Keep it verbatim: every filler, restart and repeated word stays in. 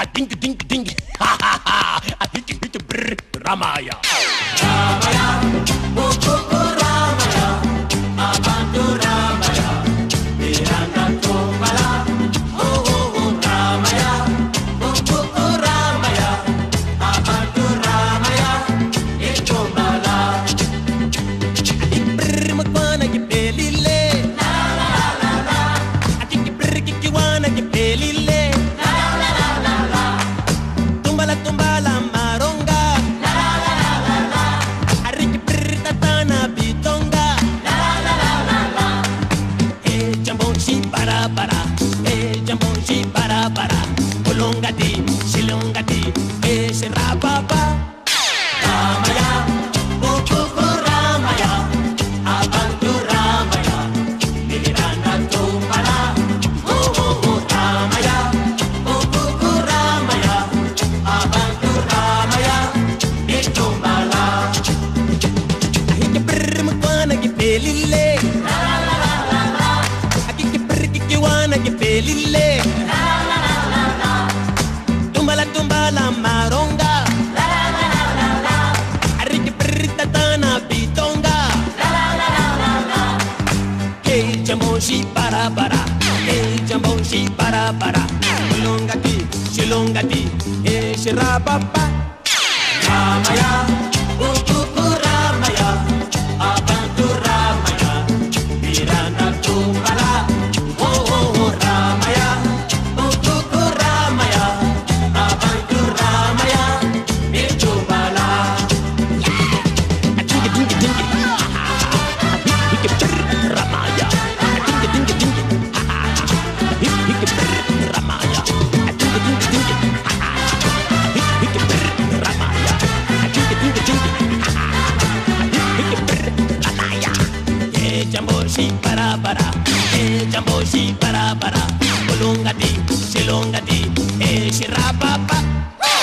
A ding ding ding, ha ha ha. A hit hit brr, Ramaya. Ramaya, Bukuku Ramaya, Abantu Ramaya, Miranda Tumbala, oh oh oh Ramaya, Bukuku Ramaya, Abantu Ramaya, Itumbala. Brr makwana ye pelile, La la la la la, a ding brr kikiwana ye pelile. la la la la la, Tumbala tumbala maronga, la la la la la, ariki brr tatana bitonga. la la la la la. Eh jambon shi para para, eh jambon shi para para. Bolonga di, shilonga di, eh shirapapa. Ramaya, Bukuku Ramaya, Abantu Ramaya, Miranda Tumbala, oh oh oh Ramaya, Bukuku Ramaya, Abantu Ramaya, Itumbala. Ahiki brr makwana ye pelile, La la la la la la, akiki brr kikiwana ye pelile. la la la la la, Tumbala tumbala maronga, la la la la la, ariki brr tatana bitonga. la la la la la la. Hey jambon shi para para, hey jambon shi para para. Bolonga di, shilonga di, eh shirapapa. Ramaya, Bukuku Ramaya, Abantu Ramaya, Miranda Tumbala, oh oh oh Ramaya, Bukuku Ramaya, Abantu Ramaya, Itumbala. A dingy dingy dingy, ha ha ha. A hik hik brr Ramaya. A dingy dingy dingy, ha ha ha. A hik hik brr Ramaya. A dingy dingy dingy, ha ha ha. A hik hik brr Ramaya. A dingy dingy dingy, ha ha ha. A hik hik brr Ramaya. Eh jambo shi para para, eh jambo shi para para. Bolonga di, shilonga di, eh shirapapa.